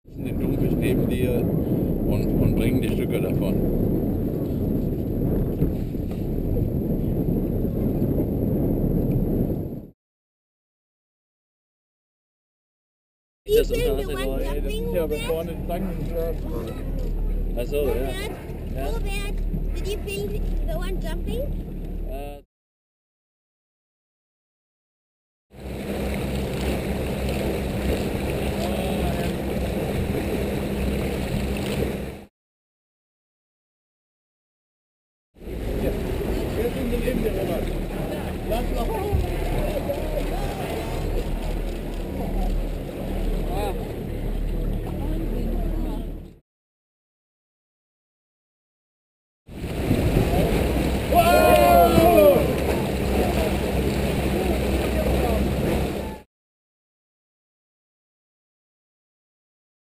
Den Thunfisch neben dir und bringen die Stücke davon. Das ist ja aber vorne lang. Achso, ja. Robert, did you feel the one jumping?